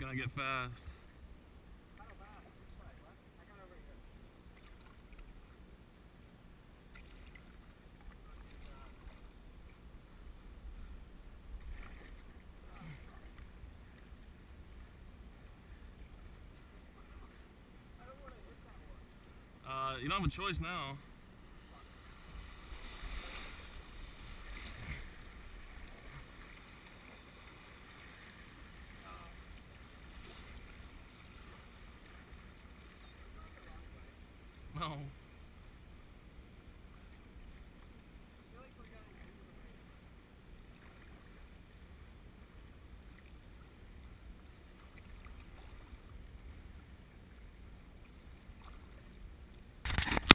gonna get fast. You don't have a choice now. No.